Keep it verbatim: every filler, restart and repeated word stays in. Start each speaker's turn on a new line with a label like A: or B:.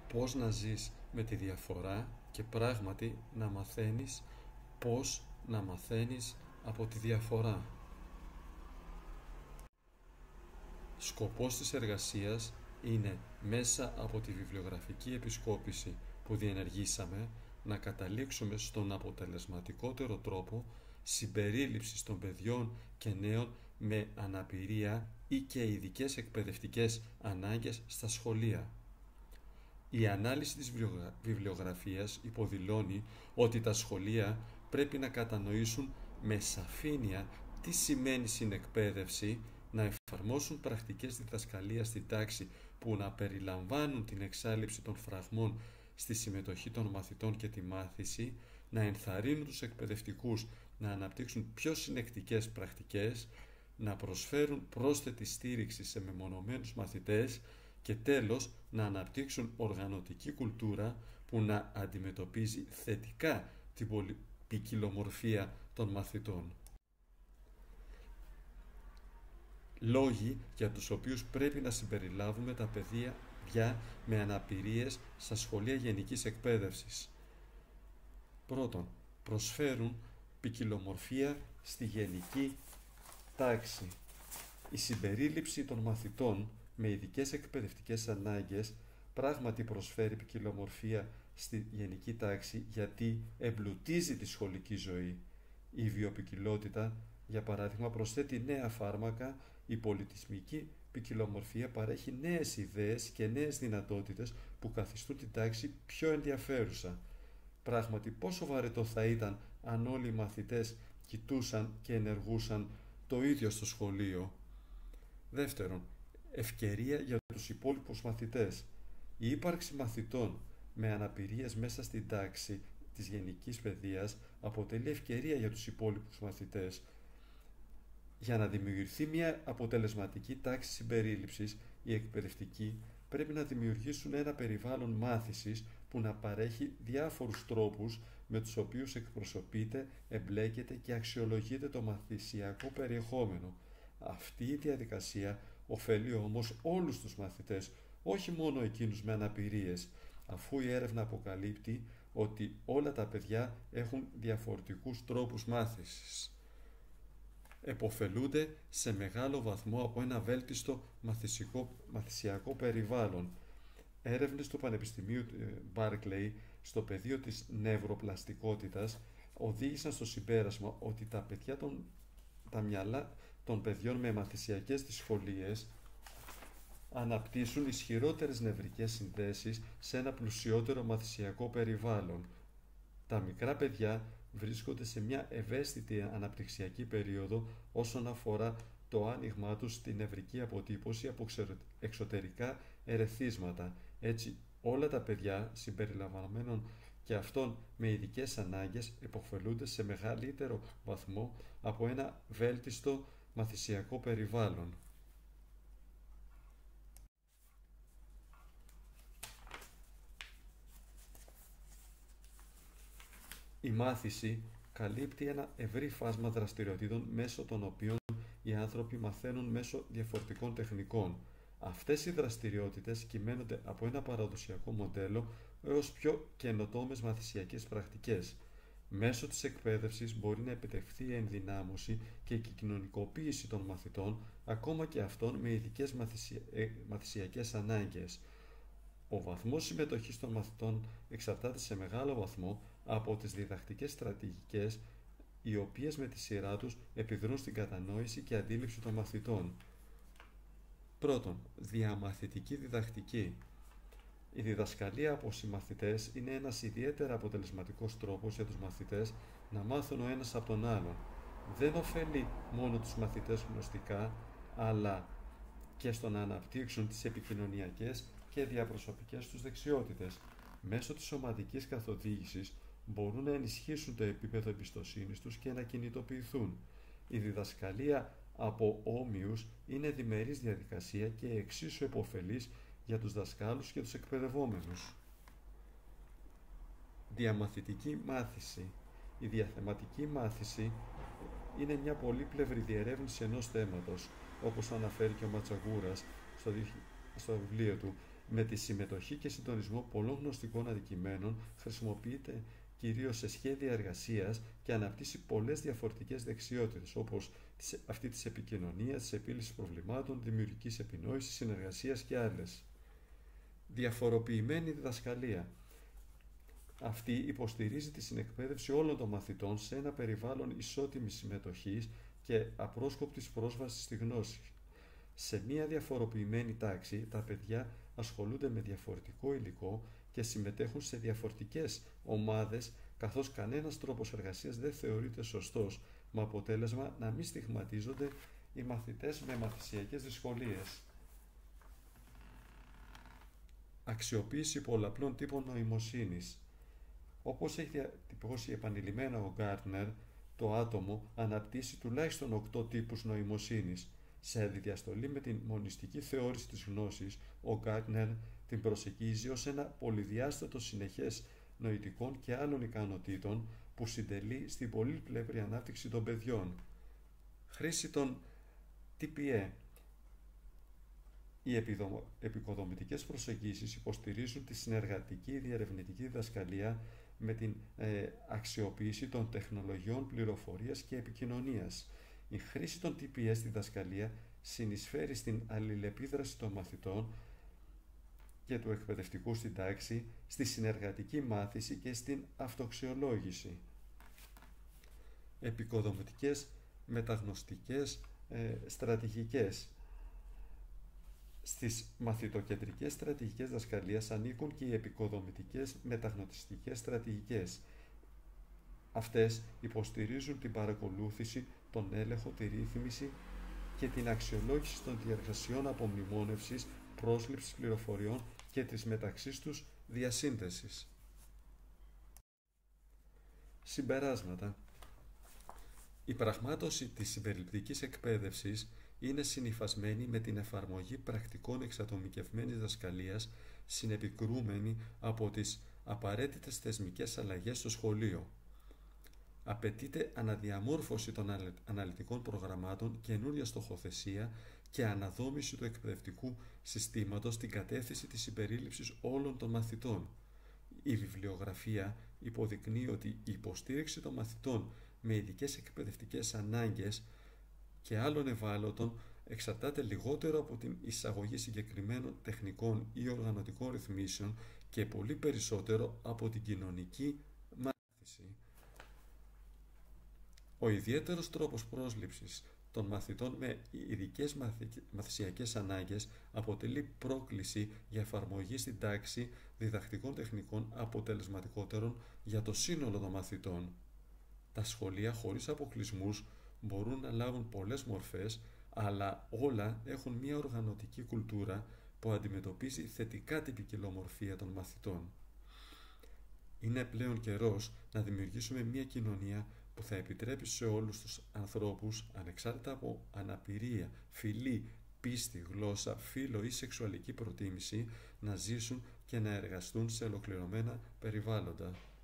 A: πώς να ζεις με τη διαφορά και πράγματι να μαθαίνεις πώς να μαθαίνεις από τη διαφορά. Σκοπός της εργασίας είναι μέσα από τη βιβλιογραφική επισκόπηση που διενεργήσαμε να καταλήξουμε στον αποτελεσματικότερο τρόπο συμπερίληψης των παιδιών και νέων με αναπηρία ή και ειδικές εκπαιδευτικές ανάγκες στα σχολεία. Η ανάλυση της βιβλιογραφίας υποδηλώνει ότι τα σχολεία πρέπει να κατανοήσουν με σαφήνεια τι σημαίνει συνεκπαίδευση, να εφαρμόσουν πρακτικές διδασκαλίας στην τάξη που να περιλαμβάνουν την εξάλειψη των φραγμών στη συμμετοχή των μαθητών και τη μάθηση, να ενθαρρύνουν τους εκπαιδευτικούς να αναπτύξουν πιο συνεκτικές πρακτικές, να προσφέρουν πρόσθετη στήριξη σε μεμονωμένους μαθητές και τέλος να αναπτύξουν οργανωτική κουλτούρα που να αντιμετωπίζει θετικά την ποικιλομορφία των μαθητών. Λόγοι για τους οποίους πρέπει να συμπεριλάβουμε τα παιδιά με αναπηρίες στα σχολεία γενικής εκπαίδευσης. Πρώτον, προσφέρουν ποικιλομορφία στη γενική τάξη. Η συμπερίληψη των μαθητών με ειδικές εκπαιδευτικές ανάγκες πράγματι προσφέρει ποικιλομορφία στη γενική τάξη γιατί εμπλουτίζει τη σχολική ζωή. Η βιοποικιλότητα, για παράδειγμα, προσθέτει νέα φάρμακα, η πολιτισμική ποικιλομορφία παρέχει νέες ιδέες και νέες δυνατότητες που καθιστούν την τάξη πιο ενδιαφέρουσα. Πράγματι, πόσο βαρετό θα ήταν αν όλοι οι μαθητές κοιτούσαν και ενεργούσαν το ίδιο στο σχολείο. Δεύτερον, ευκαιρία για τους υπόλοιπους μαθητές. Η ύπαρξη μαθητών με αναπηρίες μέσα στην τάξη της γενικής παιδείας αποτελεί ευκαιρία για τους υπόλοιπους μαθητές. Για να δημιουργηθεί μια αποτελεσματική τάξη συμπερίληψης, οι εκπαιδευτικοί πρέπει να δημιουργήσουν ένα περιβάλλον μάθησης που να παρέχει διάφορους τρόπους με τους οποίους εκπροσωπείται, εμπλέκεται και αξιολογείται το μαθησιακό περιεχόμενο. Αυτή η διαδικασία ωφελεί όμως όλους τους μαθητές, όχι μόνο εκείνους με αναπηρίες, αφού η έρευνα αποκαλύπτει ότι όλα τα παιδιά έχουν διαφορετικούς τρόπους μάθησης. Εποφελούνται σε μεγάλο βαθμό από ένα βέλτιστο μαθησιακό περιβάλλον. Έρευνες του Πανεπιστημίου Μπάρκλεϊ στο πεδίο της νευροπλαστικότητας οδήγησαν στο συμπέρασμα ότι τα, παιδιά των, τα μυαλά των παιδιών με μαθησιακές δυσκολίες αναπτύσσουν ισχυρότερες νευρικές συνδέσεις σε ένα πλουσιότερο μαθησιακό περιβάλλον. Τα μικρά παιδιά βρίσκονται σε μια ευαίσθητη αναπτυξιακή περίοδο όσον αφορά το άνοιγμά τους στη νευρική αποτύπωση από εξωτερικά ερεθίσματα. Έτσι, όλα τα παιδιά συμπεριλαμβανομένων και αυτών με ειδικές ανάγκες επωφελούνται σε μεγαλύτερο βαθμό από ένα βέλτιστο μαθησιακό περιβάλλον. Η μάθηση καλύπτει ένα ευρύ φάσμα δραστηριοτήτων μέσω των οποίων οι άνθρωποι μαθαίνουν μέσω διαφορετικών τεχνικών. Αυτές οι δραστηριότητες κυμαίνονται από ένα παραδοσιακό μοντέλο έως πιο καινοτόμες μαθησιακές πρακτικές. Μέσω της εκπαίδευσης μπορεί να επιτευχθεί η ενδυνάμωση και η κοινωνικοποίηση των μαθητών, ακόμα και αυτών με ειδικές μαθησια... ε, μαθησιακές ανάγκες. Ο βαθμός συμμετοχής των μαθητών εξαρτάται σε μεγάλο βαθμό από τις διδακτικές στρατηγικές, οι οποίες με τη σειρά τους επιδρούν στην κατανόηση και αντίληψη των μαθητών. Πρώτον, διαμαθητική διδακτική. Η διδασκαλία από συμμαθητές είναι ένας ιδιαίτερα αποτελεσματικός τρόπος για τους μαθητές να μάθουν ο ένας από τον άλλον. Δεν ωφελεί μόνο τους μαθητές γνωστικά, αλλά και στο να αναπτύξουν τις επικοινωνιακές και διαπροσωπικές τους δεξιότητες. Μέσω της ομαδικής καθοδήγησης μπορούν να ενισχύσουν το επίπεδο εμπιστοσύνης τους και να κινητοποιηθούν. Η διδασκαλία από όμοιους είναι διμερής διαδικασία και εξίσου επωφελής για τους δασκάλους και τους εκπαιδευόμενους. Διαμαθητική μάθηση. Η διαθεματική μάθηση είναι μια πολύπλευρη διερεύνηση ενός θέματος, όπως αναφέρει και ο Ματσαγούρας στο, στο βιβλίο του. με τη συμμετοχή και συντονισμό πολλών γνωστικών αντικειμένων, χρησιμοποιείται κυρίως σε σχέδια εργασίας και αναπτύσσει πολλές διαφορετικές δεξιότητες, όπως αυτή της επικοινωνίας, της επίλυσης προβλημάτων, δημιουργικής επινόησης, συνεργασίας και άλλες. Διαφοροποιημένη διδασκαλία. Αυτή υποστηρίζει τη συνεκπαίδευση όλων των μαθητών σε ένα περιβάλλον ισότιμης συμμετοχής και απρόσκοπτης πρόσβασης στη γνώση. Σε μια διαφοροποιημένη τάξη, τα παιδιά ασχολούνται με διαφορετικό υλικό και συμμετέχουν σε διαφορετικές ομάδες, καθώς κανένας τρόπος εργασίας δεν θεωρείται σωστός, με αποτέλεσμα να μην στιγματίζονται οι μαθητές με μαθησιακές δυσκολίες. Αξιοποίηση πολλαπλών τύπων νοημοσύνης. Όπως έχει διατυπώσει επανειλημμένα ο Γκάρτνερ, το άτομο αναπτύσσει τουλάχιστον οκτώ τύπους νοημοσύνης. Σε αντιδιαστολή με την μονιστική θεώρηση της γνώσης, ο Γκάρτνερ την προσεγγίζει ως ένα πολυδιάστατο συνεχές νοητικών και άλλων ικανοτήτων που συντελεί στην πολύπλευρη ανάπτυξη των παιδιών. Χρήση των τι πι έι. Οι επικοδομητικές προσεγγίσεις υποστηρίζουν τη συνεργατική διερευνητική διδασκαλία με την ε, αξιοποίηση των τεχνολογιών πληροφορίας και επικοινωνίας. Η χρήση των τι πι έι στη διδασκαλία συνεισφέρει στην αλληλεπίδραση των μαθητών και του εκπαιδευτικού στην τάξη, στη συνεργατική μάθηση και στην αυτοαξιολόγηση. Επικοδομητικές μεταγνωστικές ε, στρατηγικές. Στις μαθητοκεντρικές στρατηγικές δασκαλίας ανήκουν και οι επικοδομητικές μεταγνωστικές στρατηγικές. Αυτές υποστηρίζουν την παρακολούθηση, τον έλεγχο, τη ρύθμιση και την αξιολόγηση των διεργασιών απομνημόνευσης, πρόσληψης πληροφοριών και της μεταξύ τους διασύνδεσης. Συμπεράσματα. Η πραγμάτωση της συμπεριληπτικής εκπαίδευσης είναι συνυφασμένη με την εφαρμογή πρακτικών εξατομικευμένης δασκαλίας, συνεπικρούμενη από τις απαραίτητες θεσμικές αλλαγές στο σχολείο. Απαιτείται αναδιαμόρφωση των αναλυτικών προγραμμάτων, καινούρια στοχοθεσία και αναδόμηση του εκπαιδευτικού συστήματος στην κατεύθυνση της συμπερίληψης όλων των μαθητών. Η βιβλιογραφία υποδεικνύει ότι η υποστήριξη των μαθητών με ειδικές εκπαιδευτικές ανάγκες και άλλων ευάλωτων εξαρτάται λιγότερο από την εισαγωγή συγκεκριμένων τεχνικών ή οργανωτικών ρυθμίσεων και πολύ περισσότερο από την κοινωνική μάθηση. Ο ιδιαίτερος τρόπος πρόσληψης των μαθητών με ειδικές μαθησιακές ανάγκες αποτελεί πρόκληση για εφαρμογή στην τάξη διδακτικών τεχνικών αποτελεσματικότερων για το σύνολο των μαθητών. Τα σχολεία χωρίς αποκλεισμούς μπορούν να λάβουν πολλές μορφές, αλλά όλα έχουν μια οργανωτική κουλτούρα που αντιμετωπίζει θετικά την ποικιλομορφία των μαθητών. Είναι πλέον καιρός να δημιουργήσουμε μια κοινωνία που θα επιτρέπει σε όλους τους ανθρώπους, ανεξάρτητα από αναπηρία, φυλή, πίστη, γλώσσα, φύλο ή σεξουαλική προτίμηση, να ζήσουν και να εργαστούν σε ολοκληρωμένα περιβάλλοντα.